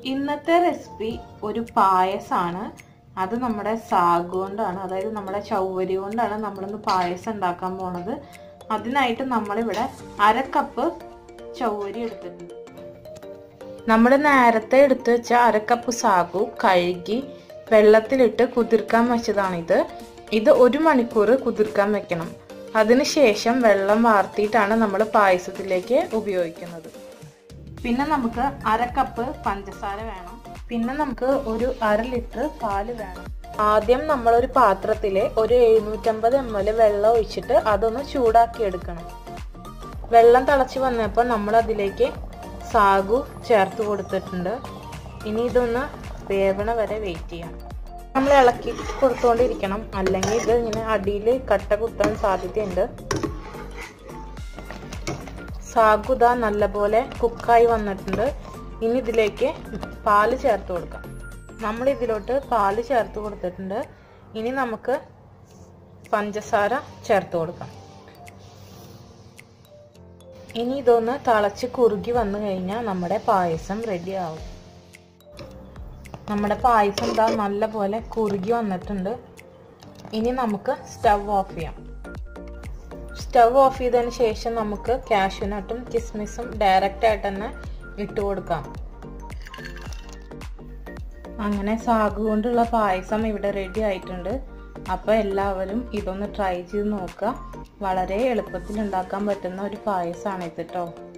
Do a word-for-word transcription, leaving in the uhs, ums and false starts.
ഇന്നത്തെ റെസിപ്പി ഒരു പായസമാണ്. അത് നമ്മുടെ സാഗു കൊണ്ടാണ്, അതായത് നമ്മുടെ ചൗവരി കൊണ്ടാണ് നമ്മളിന്ന് പായസം ഉണ്ടാക്കാൻ പോണത്. അതിനായിട്ട് നമ്മളിവിടെ അര കപ്പ് ചൗവരി എടുത്തിട്ടുണ്ട്. നമ്മൾ നേരത്തെ എടുത്ത് വെച്ച അര കപ്പ് സാഗു കഴുകി വെള്ളത്തിലിട്ട് കുതിർക്കാൻ വെച്ചതാണിത്. ഇത് ഒരു മണിക്കൂർ കുതിർക്കാൻ വെക്കണം. അതിനുശേഷം വെള്ളം വാർത്തിയിട്ടാണ് നമ്മൾ പായസത്തിലേക്ക് ഉപയോഗിക്കുന്നത്. പിന്നെ നമുക്ക് അര കപ്പ് പഞ്ചസാര വേണം. പിന്നെ നമുക്ക് ഒരു അര ലിറ്റർ പാല് വേണം. ആദ്യം നമ്മളൊരു പാത്രത്തിൽ ഒരു എഴുന്നൂറ്റമ്പത് എം എൽ വെള്ളം ഒഴിച്ചിട്ട് അതൊന്ന് ചൂടാക്കി എടുക്കണം. വെള്ളം തിളച്ച് വന്നപ്പോൾ നമ്മൾ അതിലേക്ക് സാഗു ചേർത്ത് കൊടുത്തിട്ടുണ്ട്. ഇനി ഇതൊന്ന് വേവണ വരെ വെയിറ്റ് ചെയ്യാം. നമ്മൾ ഇളക്കി കൊടുത്തുകൊണ്ടിരിക്കണം, അല്ലെങ്കിൽ ഇത് ഇങ്ങനെ അടിയിൽ കട്ട കുത്താൻ സാധ്യതയുണ്ട്. സാഗുദ നല്ലപോലെ കുക്കായി വന്നിട്ടുണ്ട്. ഇനി ഇതിലേക്ക് പാല് ചേർത്ത് കൊടുക്കാം. നമ്മൾ ഇതിലോട്ട് പാല് ചേർത്ത് കൊടുത്തിട്ടുണ്ട്. ഇനി നമുക്ക് പഞ്ചസാര ചേർത്ത് കൊടുക്കാം. ഇനി ഇതൊന്ന് തിളച്ച് കുറുകി വന്നു കഴിഞ്ഞാൽ നമ്മുടെ പായസം റെഡി ആവും. നമ്മുടെ പായസം ഇതാ നല്ലപോലെ കുറുകി വന്നിട്ടുണ്ട്. ഇനി നമുക്ക് സ്റ്റവ് ഓഫ് ചെയ്യാം. സ്റ്റവ് ഓഫ് ചെയ്തതിന് ശേഷം നമുക്ക് കാഷ്യൂ നട്ടും കിസ്മിസും ഡയറക്റ്റ് ആയിട്ട് തന്നെ ഇട്ട് കൊടുക്കാം. അങ്ങനെ സാഗു കൊണ്ടുള്ള പായസം ഇവിടെ റെഡി ആയിട്ടുണ്ട്. അപ്പോൾ എല്ലാവരും ഇതൊന്ന് ട്രൈ ചെയ്ത് നോക്കുക. വളരെ എളുപ്പത്തിൽ ഉണ്ടാക്കാൻ പറ്റുന്ന ഒരു പായസമാണ് ഇത് കേട്ടോ.